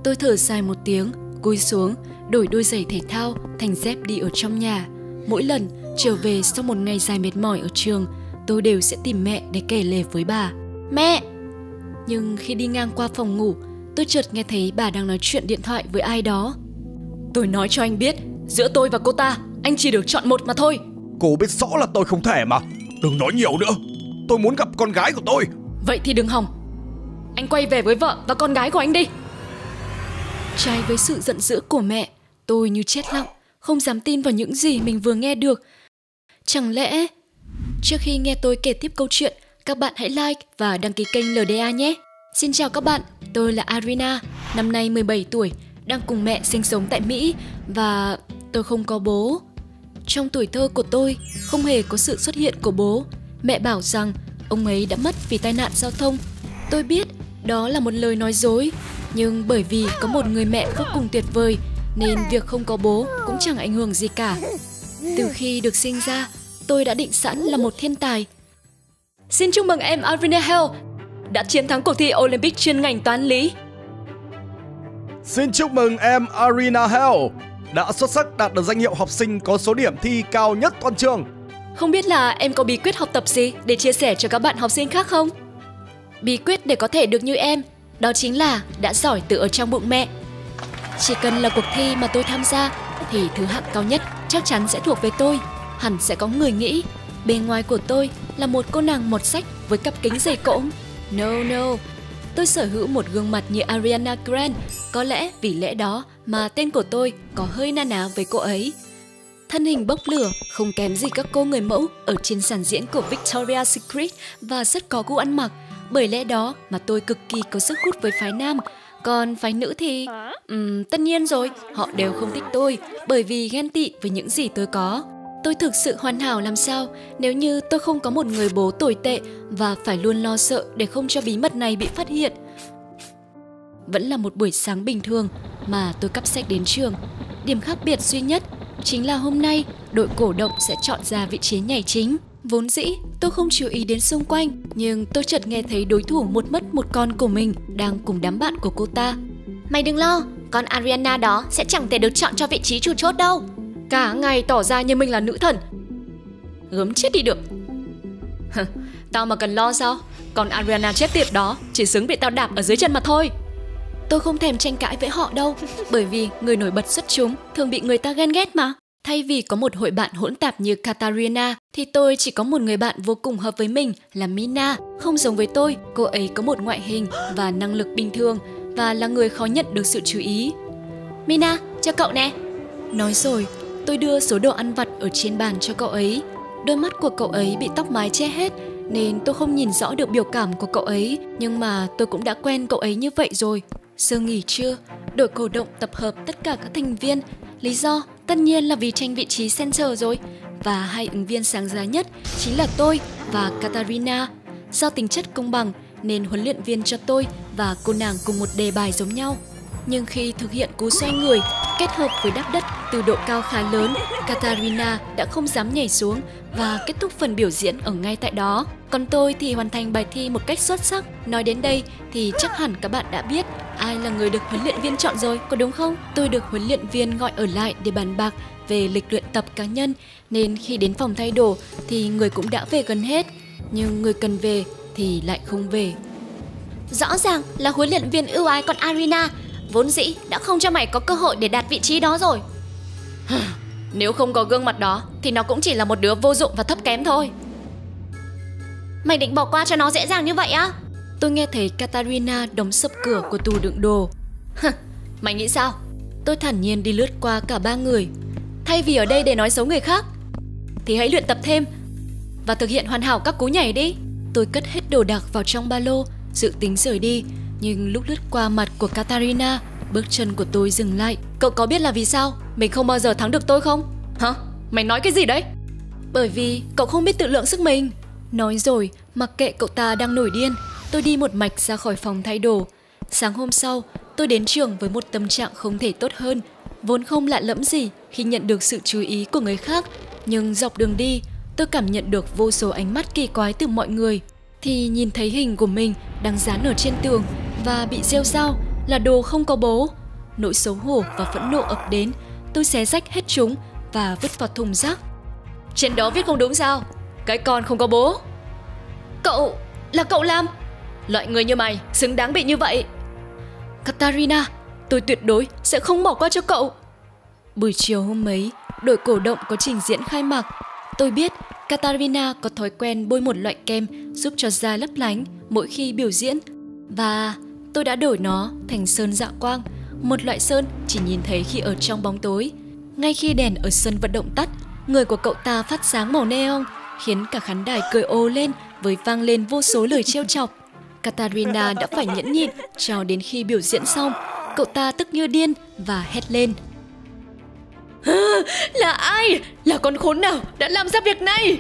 Tôi thở dài một tiếng, cúi xuống, đổi đôi giày thể thao thành dép đi ở trong nhà. Mỗi lần trở về sau một ngày dài mệt mỏi ở trường, tôi đều sẽ tìm mẹ để kể lể với bà. Mẹ! Nhưng khi đi ngang qua phòng ngủ, tôi chợt nghe thấy bà đang nói chuyện điện thoại với ai đó. Tôi nói cho anh biết, giữa tôi và cô ta, anh chỉ được chọn một mà thôi. Cô biết rõ là tôi không thể mà. Đừng nói nhiều nữa. Tôi muốn gặp con gái của tôi. Vậy thì đừng hòng. Anh quay về với vợ và con gái của anh đi. Trái với sự giận dữ của mẹ, tôi như chết lặng, không dám tin vào những gì mình vừa nghe được. Chẳng lẽ... Trước khi nghe tôi kể tiếp câu chuyện, các bạn hãy like và đăng ký kênh LDA nhé. Xin chào các bạn, tôi là Arina, năm nay 17 tuổi, đang cùng mẹ sinh sống tại Mỹ và tôi không có bố. Trong tuổi thơ của tôi, không hề có sự xuất hiện của bố. Mẹ bảo rằng ông ấy đã mất vì tai nạn giao thông. Tôi biết đó là một lời nói dối, nhưng bởi vì có một người mẹ vô cùng tuyệt vời nên việc không có bố cũng chẳng ảnh hưởng gì cả. Từ khi được sinh ra, tôi đã định sẵn là một thiên tài. Xin chúc mừng em Arina Hale đã chiến thắng cuộc thi Olympic chuyên ngành toán lý. Xin chúc mừng em Arina Hale đã xuất sắc đạt được danh hiệu học sinh có số điểm thi cao nhất toàn trường. Không biết là em có bí quyết học tập gì để chia sẻ cho các bạn học sinh khác không? Bí quyết để có thể được như em, đó chính là đã giỏi từ ở trong bụng mẹ. Chỉ cần là cuộc thi mà tôi tham gia thì thứ hạng cao nhất chắc chắn sẽ thuộc về tôi. Hẳn sẽ có người nghĩ bề ngoài của tôi là một cô nàng mọt sách với cặp kính dày cộm. No, tôi sở hữu một gương mặt như Ariana Grande. Có lẽ vì lẽ đó mà tên của tôi có hơi na ná với cô ấy. Thân hình bốc lửa, không kém gì các cô người mẫu ở trên sàn diễn của Victoria's Secret và rất có gu ăn mặc. Bởi lẽ đó mà tôi cực kỳ có sức hút với phái nam. Còn phái nữ thì... tất nhiên rồi, họ đều không thích tôi bởi vì ghen tị với những gì tôi có. Tôi thực sự hoàn hảo làm sao nếu như tôi không có một người bố tồi tệ và phải luôn lo sợ để không cho bí mật này bị phát hiện. Vẫn là một buổi sáng bình thường mà tôi cắp sách đến trường. Điểm khác biệt duy nhất chính là hôm nay đội cổ động sẽ chọn ra vị trí nhảy chính. Vốn dĩ tôi không chú ý đến xung quanh, nhưng tôi chợt nghe thấy đối thủ một mất một con của mình đang cùng đám bạn của cô ta. Mày đừng lo, con Ariana đó sẽ chẳng thể được chọn cho vị trí chủ chốt đâu. Cả ngày tỏ ra như mình là nữ thần. Gớm chết đi được. Tao mà cần lo sao? Còn Ariana chết tiệt đó chỉ xứng bị tao đạp ở dưới chân mà thôi. Tôi không thèm tranh cãi với họ đâu, bởi vì người nổi bật xuất chúng thường bị người ta ghen ghét mà. Thay vì có một hội bạn hỗn tạp như Katarina, thì tôi chỉ có một người bạn vô cùng hợp với mình là Mina. Không giống với tôi, cô ấy có một ngoại hình và năng lực bình thường và là người khó nhận được sự chú ý. Mina, cho cậu nè. Nói rồi, tôi đưa số đồ ăn vặt ở trên bàn cho cậu ấy. Đôi mắt của cậu ấy bị tóc mái che hết nên tôi không nhìn rõ được biểu cảm của cậu ấy, nhưng mà tôi cũng đã quen cậu ấy như vậy rồi. Giờ nghỉ trưa, đội cổ động tập hợp tất cả các thành viên. Lý do tất nhiên là vì tranh vị trí center rồi. Và hai ứng viên sáng giá nhất chính là tôi và Katarina. Do tính chất công bằng nên huấn luyện viên cho tôi và cô nàng cùng một đề bài giống nhau. Nhưng khi thực hiện cú xoay người kết hợp với đáp đất từ độ cao khá lớn, Katarina đã không dám nhảy xuống và kết thúc phần biểu diễn ở ngay tại đó. Còn tôi thì hoàn thành bài thi một cách xuất sắc. Nói đến đây thì chắc hẳn các bạn đã biết ai là người được huấn luyện viên chọn rồi, có đúng không? Tôi được huấn luyện viên gọi ở lại để bàn bạc về lịch luyện tập cá nhân, nên khi đến phòng thay đồ thì người cũng đã về gần hết, nhưng người cần về thì lại không về. Rõ ràng là huấn luyện viên ưu ái con Arina vốn dĩ đã không cho mày có cơ hội để đạt vị trí đó rồi. Nếu không có gương mặt đó thì nó cũng chỉ là một đứa vô dụng và thấp kém thôi. Mày định bỏ qua cho nó dễ dàng như vậy á? Tôi nghe thấy Katarina đóng sập cửa của tủ đựng đồ. Mày nghĩ sao? Tôi thản nhiên đi lướt qua cả ba người. Thay vì ở đây để nói xấu người khác thì hãy luyện tập thêm và thực hiện hoàn hảo các cú nhảy đi. Tôi cất hết đồ đạc vào trong ba lô, dự tính rời đi. Nhưng lúc lướt qua mặt của Katarina, bước chân của tôi dừng lại. Cậu có biết là vì sao mình không bao giờ thắng được tôi không? Hả? Mày nói cái gì đấy? Bởi vì cậu không biết tự lượng sức mình. Nói rồi, mặc kệ cậu ta đang nổi điên, tôi đi một mạch ra khỏi phòng thay đồ. Sáng hôm sau, tôi đến trường với một tâm trạng không thể tốt hơn. Vốn không lạ lẫm gì khi nhận được sự chú ý của người khác, nhưng dọc đường đi, tôi cảm nhận được vô số ánh mắt kỳ quái từ mọi người. Thì nhìn thấy hình của mình đang dán ở trên tường và bị rêu rao là đồ không có bố. Nỗi xấu hổ và phẫn nộ ập đến, tôi xé rách hết chúng và vứt vào thùng rác. Trên đó viết không đúng sao? Cái con không có bố. Cậu làm? Loại người như mày xứng đáng bị như vậy. Katarina, tôi tuyệt đối sẽ không bỏ qua cho cậu. Buổi chiều hôm ấy, đội cổ động có trình diễn khai mạc. Tôi biết Katarina có thói quen bôi một loại kem giúp cho da lấp lánh mỗi khi biểu diễn. Và tôi đã đổi nó thành sơn dạ quang, một loại sơn chỉ nhìn thấy khi ở trong bóng tối. Ngay khi đèn ở sân vận động tắt, người của cậu ta phát sáng màu neon, khiến cả khán đài cười ồ lên với vang lên vô số lời trêu chọc. Katarina đã phải nhẫn nhịn cho đến khi biểu diễn xong. Cậu ta tức như điên và hét lên. Là ai? Là con khốn nào đã làm ra việc này?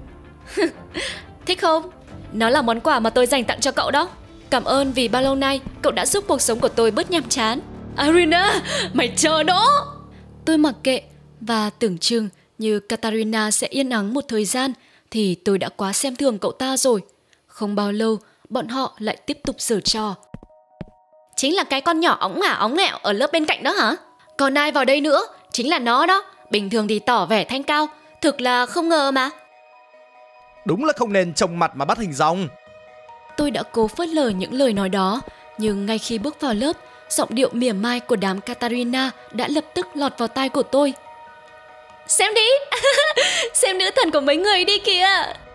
Thích không? Nó là món quà mà tôi dành tặng cho cậu đó. Cảm ơn vì bao lâu nay cậu đã giúp cuộc sống của tôi bớt nhàm chán. Arina, mày chờ đó. Tôi mặc kệ và tưởng chừng như Katarina sẽ yên ắng một thời gian thì tôi đã quá xem thường cậu ta rồi. Không bao lâu, bọn họ lại tiếp tục giở trò. Chính là cái con nhỏ óng ngả óng nghẹo ở lớp bên cạnh đó hả? Còn ai vào đây nữa? Chính là nó đó. Bình thường thì tỏ vẻ thanh cao, thực là không ngờ mà. Đúng là không nên trông mặt mà bắt hình dong. Tôi đã cố phớt lờ những lời nói đó, nhưng ngay khi bước vào lớp, giọng điệu mỉa mai của đám Katarina đã lập tức lọt vào tai của tôi. Xem đi, xem nữ thần của mấy người đi kìa.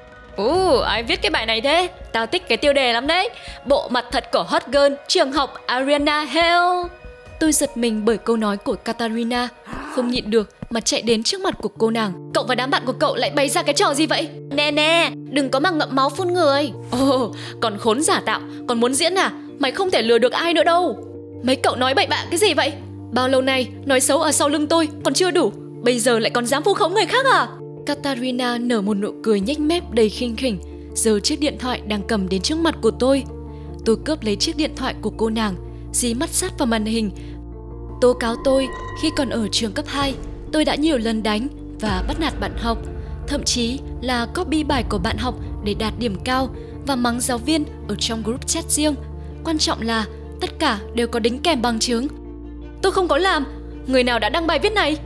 Ai viết cái bài này thế? Tao thích cái tiêu đề lắm đấy. Bộ mặt thật của hot girl trường học Arena Hell. Tôi giật mình bởi câu nói của Katarina, không nhịn được mà chạy đến trước mặt của cô nàng. Cậu và đám bạn của cậu lại bày ra cái trò gì vậy? Nè, đừng có mà ngậm máu phun người. Còn khốn giả tạo, còn muốn diễn à? Mày không thể lừa được ai nữa đâu. Mấy cậu nói bậy bạ cái gì vậy? Bao lâu nay nói xấu ở sau lưng tôi còn chưa đủ, bây giờ lại còn dám vu khống người khác à? Katarina nở một nụ cười nhếch mép đầy khinh khỉnh, giơ chiếc điện thoại đang cầm đến trước mặt của tôi. Tôi cướp lấy chiếc điện thoại của cô nàng, dí mắt sát vào màn hình. Tố cáo tôi khi còn ở trường cấp 2, tôi đã nhiều lần đánh và bắt nạt bạn học, thậm chí là copy bài của bạn học để đạt điểm cao và mắng giáo viên ở trong group chat riêng. Quan trọng là tất cả đều có đính kèm bằng chứng. Tôi không có làm. Người nào đã đăng bài viết này?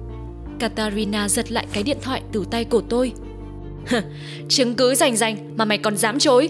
Katarina giật lại cái điện thoại từ tay của tôi. Chứng cứ rành mà mày còn dám chối.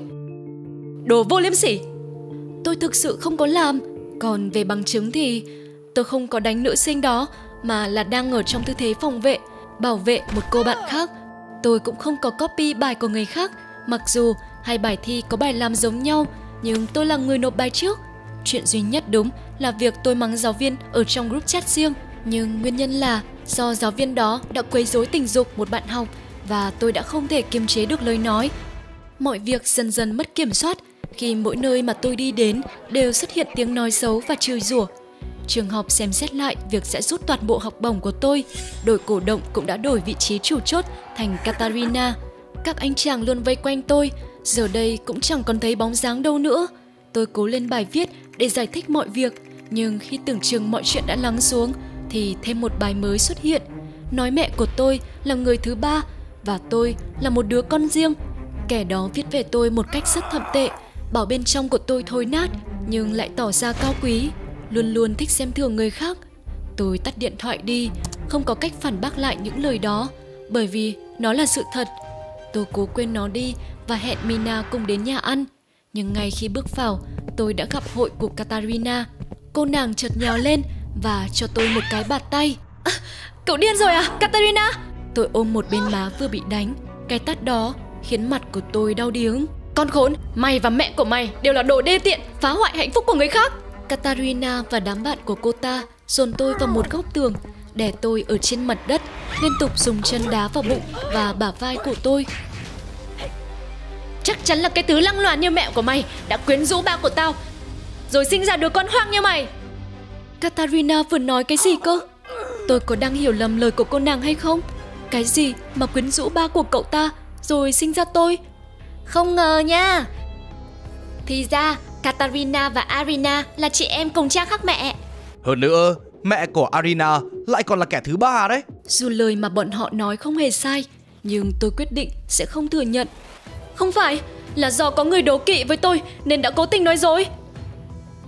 Đồ vô liêm sỉ. Tôi thực sự không có làm. Còn về bằng chứng thì tôi không có đánh nữ sinh đó, mà là đang ở trong tư thế phòng vệ, bảo vệ một cô bạn khác. Tôi cũng không có copy bài của người khác. Mặc dù hai bài thi có bài làm giống nhau, nhưng tôi là người nộp bài trước. Chuyện duy nhất đúng là việc tôi mắng giáo viên ở trong group chat riêng. Nhưng nguyên nhân là do giáo viên đó đã quấy rối tình dục một bạn học và tôi đã không thể kiềm chế được lời nói. Mọi việc dần dần mất kiểm soát khi mỗi nơi mà tôi đi đến đều xuất hiện tiếng nói xấu và chửi rủa. Trường học xem xét lại việc sẽ rút toàn bộ học bổng của tôi. Đội cổ động cũng đã đổi vị trí chủ chốt thành Katarina. Các anh chàng luôn vây quanh tôi, giờ đây cũng chẳng còn thấy bóng dáng đâu nữa. Tôi cố lên bài viết để giải thích mọi việc, nhưng khi tưởng chừng mọi chuyện đã lắng xuống thì thêm một bài mới xuất hiện. Nói mẹ của tôi là người thứ ba và tôi là một đứa con riêng. Kẻ đó viết về tôi một cách rất thậm tệ, bảo bên trong của tôi thối nát nhưng lại tỏ ra cao quý, luôn luôn thích xem thường người khác. Tôi tắt điện thoại đi, không có cách phản bác lại những lời đó, bởi vì nó là sự thật. Tôi cố quên nó đi và hẹn Mina cùng đến nhà ăn. Nhưng ngay khi bước vào, tôi đã gặp hội của Katarina. Cô nàng chợt nhào lên và cho tôi một cái bạt tay. Cậu điên rồi à, Katarina? Tôi ôm một bên má vừa bị đánh. Cái tát đó khiến mặt của tôi đau điếng. Con khốn, mày và mẹ của mày đều là đồ đê tiện, phá hoại hạnh phúc của người khác. Katarina và đám bạn của cô ta dồn tôi vào một góc tường, đè tôi ở trên mặt đất, liên tục dùng chân đá vào bụng và bả vai của tôi. Chắc chắn là cái thứ lăng loàn như mẹ của mày đã quyến rũ ba của tao, rồi sinh ra đứa con hoang như mày. Katarina vừa nói cái gì cơ? Tôi có đang hiểu lầm lời của cô nàng hay không? Cái gì mà quyến rũ ba của cậu ta rồi sinh ra tôi? Không ngờ nha. Thì ra Katarina và Arina là chị em cùng cha khác mẹ. Hơn nữa, mẹ của Arina lại còn là kẻ thứ ba đấy. Dù lời mà bọn họ nói không hề sai, nhưng tôi quyết định sẽ không thừa nhận. Không phải, là do có người đố kỵ với tôi nên đã cố tình nói dối.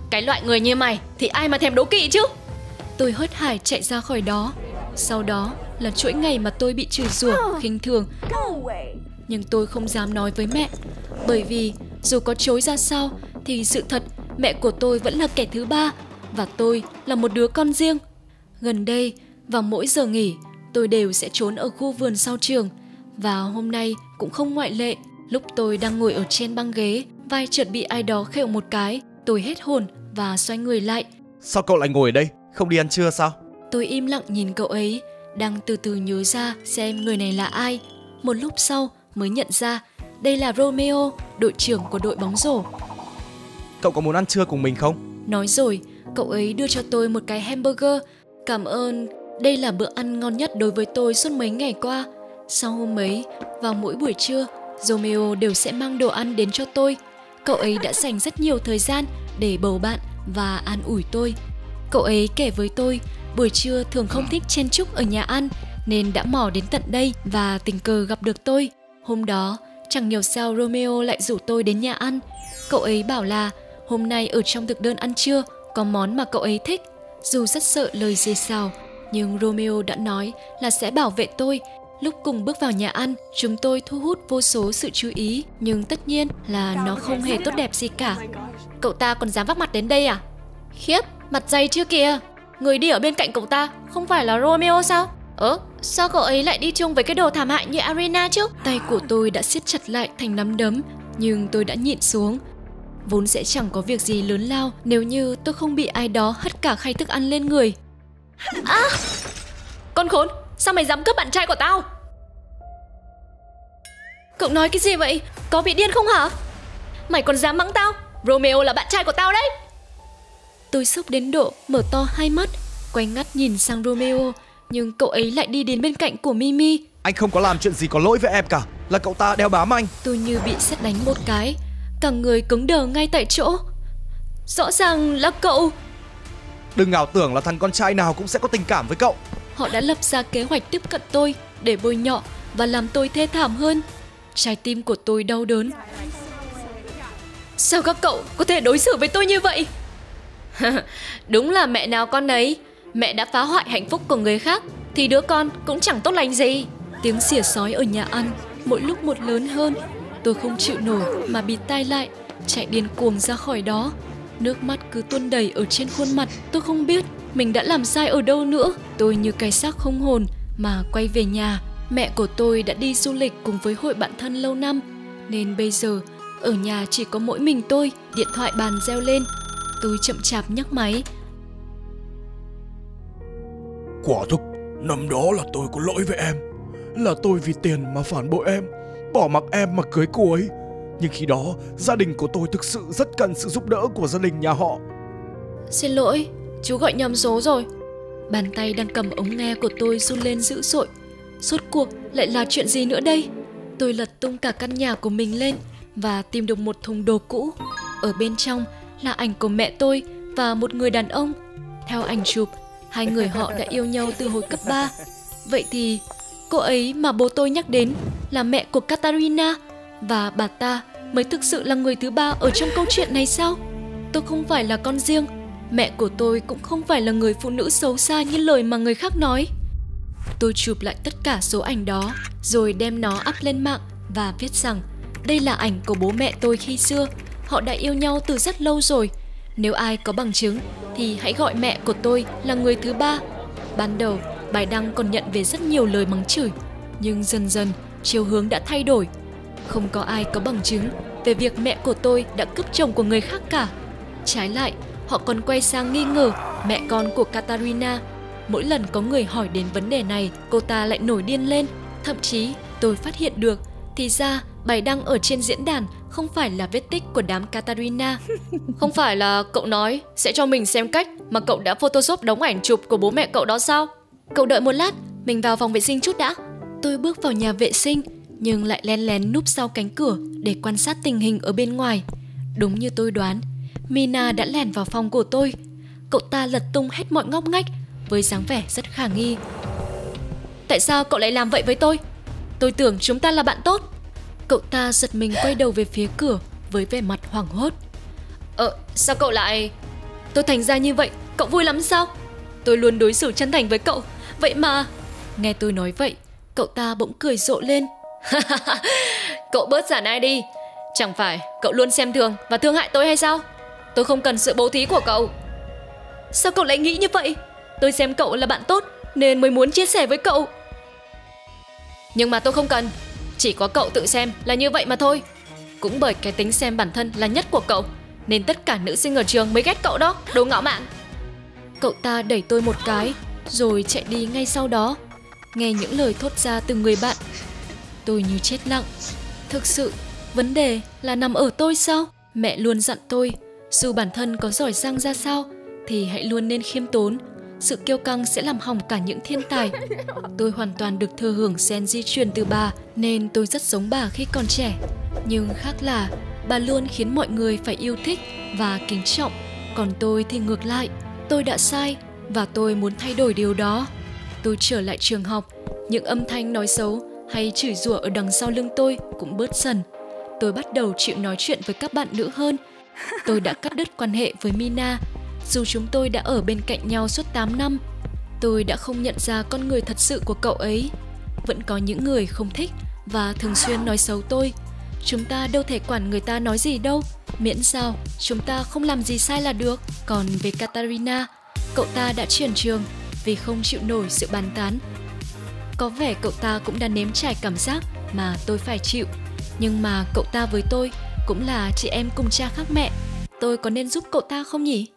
Cái loại người như mày thì ai mà thèm đố kỵ chứ. Tôi hớt hải chạy ra khỏi đó. Sau đó là chuỗi ngày mà tôi bị chửi rủa, khinh thường. Nhưng tôi không dám nói với mẹ, bởi vì dù có chối ra sao thì sự thật mẹ của tôi vẫn là kẻ thứ ba và tôi là một đứa con riêng. Gần đây, vào mỗi giờ nghỉ, tôi đều sẽ trốn ở khu vườn sau trường. Và hôm nay cũng không ngoại lệ. Lúc tôi đang ngồi ở trên băng ghế, vai chợt bị ai đó khều một cái. Tôi hết hồn và xoay người lại. Sao cậu lại ngồi ở đây? Không đi ăn trưa sao? Tôi im lặng nhìn cậu ấy, đang từ từ nhớ ra xem người này là ai. Một lúc sau mới nhận ra đây là Romeo, đội trưởng của đội bóng rổ. Cậu có muốn ăn trưa cùng mình không? Nói rồi, cậu ấy đưa cho tôi một cái hamburger. Cảm ơn, đây là bữa ăn ngon nhất đối với tôi suốt mấy ngày qua. Sau hôm ấy, vào mỗi buổi trưa, Romeo đều sẽ mang đồ ăn đến cho tôi. Cậu ấy đã dành rất nhiều thời gian để bầu bạn và an ủi tôi. Cậu ấy kể với tôi, buổi trưa thường không thích chen chúc ở nhà ăn, nên đã mò đến tận đây và tình cờ gặp được tôi. Hôm đó, chẳng hiểu sao Romeo lại rủ tôi đến nhà ăn. Cậu ấy bảo là hôm nay ở trong thực đơn ăn trưa có món mà cậu ấy thích. Dù rất sợ lời dì xào, nhưng Romeo đã nói là sẽ bảo vệ tôi. Lúc cùng bước vào nhà ăn, chúng tôi thu hút vô số sự chú ý, nhưng tất nhiên là nó không hề tốt đẹp gì cả. Cậu ta còn dám vác mặt đến đây à? Khiếp, mặt dày chưa kìa. Người đi ở bên cạnh cậu ta không phải là Romeo sao? Sao cậu ấy lại đi chung với cái đồ thảm hại như Arena chứ? Tay của tôi đã siết chặt lại thành nắm đấm, nhưng tôi đã nhịn xuống. Vốn sẽ chẳng có việc gì lớn lao nếu như tôi không bị ai đó hất cả khay thức ăn lên người. Con khốn, sao mày dám cướp bạn trai của tao? Cậu nói cái gì vậy? Có bị điên không hả? Mày còn dám mắng tao? Romeo là bạn trai của tao đấy. Tôi sốc đến độ mở to hai mắt, quay ngắt nhìn sang Romeo, nhưng cậu ấy lại đi đến bên cạnh của Mimi. Anh không có làm chuyện gì có lỗi với em cả, là cậu ta đeo bám anh. Tôi như bị sét đánh một cái, cả người cứng đờ ngay tại chỗ. Rõ ràng là cậu. Đừng ảo tưởng là thằng con trai nào cũng sẽ có tình cảm với cậu. Họ đã lập ra kế hoạch tiếp cận tôi để bôi nhọ và làm tôi thê thảm hơn. Trái tim của tôi đau đớn. Sao các cậu có thể đối xử với tôi như vậy? Đúng là mẹ nào con nấy. Mẹ đã phá hoại hạnh phúc của người khác thì đứa con cũng chẳng tốt lành gì. Tiếng xỉa xói ở nhà ăn mỗi lúc một lớn hơn. Tôi không chịu nổi mà bịt tai lại, chạy điên cuồng ra khỏi đó. Nước mắt cứ tuôn đầy ở trên khuôn mặt. Tôi không biết mình đã làm sai ở đâu nữa. Tôi như cái xác không hồn mà quay về nhà. Mẹ của tôi đã đi du lịch cùng với hội bạn thân lâu năm, nên bây giờ ở nhà chỉ có mỗi mình tôi. Điện thoại bàn reo lên. Tôi chậm chạp nhấc máy. Quả thực, năm đó là tôi có lỗi với em. Là tôi vì tiền mà phản bội em, bỏ mặc em mà cưới cô ấy. Nhưng khi đó, gia đình của tôi thực sự rất cần sự giúp đỡ của gia đình nhà họ. Xin lỗi, chú gọi nhầm số rồi. Bàn tay đang cầm ống nghe của tôi run lên dữ dội. Rốt cuộc lại là chuyện gì nữa đây? Tôi lật tung cả căn nhà của mình lên và tìm được một thùng đồ cũ. Ở bên trong là ảnh của mẹ tôi và một người đàn ông. Theo ảnh chụp, hai người họ đã yêu nhau từ hồi cấp 3. Vậy thì cô ấy mà bố tôi nhắc đến là mẹ của Katarina, và bà ta mới thực sự là người thứ ba ở trong câu chuyện này sao? Tôi không phải là con riêng. Mẹ của tôi cũng không phải là người phụ nữ xấu xa như lời mà người khác nói. Tôi chụp lại tất cả số ảnh đó rồi đem nó up lên mạng và viết rằng đây là ảnh của bố mẹ tôi khi xưa. Họ đã yêu nhau từ rất lâu rồi. Nếu ai có bằng chứng thì hãy gọi mẹ của tôi là người thứ ba. Ban đầu bài đăng còn nhận về rất nhiều lời mắng chửi, nhưng dần dần chiều hướng đã thay đổi. Không có ai có bằng chứng về việc mẹ của tôi đã cướp chồng của người khác cả. Trái lại, họ còn quay sang nghi ngờ mẹ con của Katarina. Mỗi lần có người hỏi đến vấn đề này, cô ta lại nổi điên lên. Thậm chí tôi phát hiện được, thì ra bài đăng ở trên diễn đàn không phải là vết tích của đám Katarina. Không phải là cậu nói sẽ cho mình xem cách mà cậu đã photoshop đống ảnh chụp của bố mẹ cậu đó sao? Cậu đợi một lát, mình vào phòng vệ sinh chút đã. Tôi bước vào nhà vệ sinh, nhưng lại lén lén núp sau cánh cửa để quan sát tình hình ở bên ngoài. Đúng như tôi đoán, Mina đã lẻn vào phòng của tôi. Cậu ta lật tung hết mọi ngóc ngách với dáng vẻ rất khả nghi. Tại sao cậu lại làm vậy với tôi? Tôi tưởng chúng ta là bạn tốt. Cậu ta giật mình quay đầu về phía cửa với vẻ mặt hoảng hốt. Sao cậu lại... tôi thành ra như vậy, cậu vui lắm sao? Tôi luôn đối xử chân thành với cậu, vậy mà... Nghe tôi nói vậy, cậu ta bỗng cười rộ lên. Cậu bớt giả nai đi. Chẳng phải cậu luôn xem thường và thương hại tôi hay sao? Tôi không cần sự bố thí của cậu. Sao cậu lại nghĩ như vậy? Tôi xem cậu là bạn tốt nên mới muốn chia sẻ với cậu. Nhưng mà tôi không cần. Chỉ có cậu tự xem là như vậy mà thôi. Cũng bởi cái tính xem bản thân là nhất của cậu nên tất cả nữ sinh ở trường mới ghét cậu đó, đồ ngạo mạn. Cậu ta đẩy tôi một cái rồi chạy đi ngay sau đó. Nghe những lời thốt ra từ người bạn, tôi như chết lặng. Thực sự vấn đề là nằm ở tôi sao? Mẹ luôn dặn tôi, dù bản thân có giỏi giang ra sao thì hãy luôn nên khiêm tốn. Sự kiêu căng sẽ làm hỏng cả những thiên tài. Tôi hoàn toàn được thừa hưởng gen di truyền từ bà nên tôi rất giống bà khi còn trẻ. Nhưng khác là bà luôn khiến mọi người phải yêu thích và kính trọng. Còn tôi thì ngược lại, tôi đã sai và tôi muốn thay đổi điều đó. Tôi trở lại trường học, những âm thanh nói xấu hay chửi rủa ở đằng sau lưng tôi cũng bớt dần. Tôi bắt đầu chịu nói chuyện với các bạn nữ hơn. Tôi đã cắt đứt quan hệ với Mina, dù chúng tôi đã ở bên cạnh nhau suốt 8 năm. Tôi đã không nhận ra con người thật sự của cậu ấy. Vẫn có những người không thích và thường xuyên nói xấu tôi. Chúng ta đâu thể quản người ta nói gì đâu, miễn sao chúng ta không làm gì sai là được. Còn về Katarina, cậu ta đã chuyển trường vì không chịu nổi sự bàn tán. Có vẻ cậu ta cũng đã nếm trải cảm giác mà tôi phải chịu. Nhưng mà cậu ta với tôi cũng là chị em cùng cha khác mẹ. Tôi có nên giúp cậu ta không nhỉ?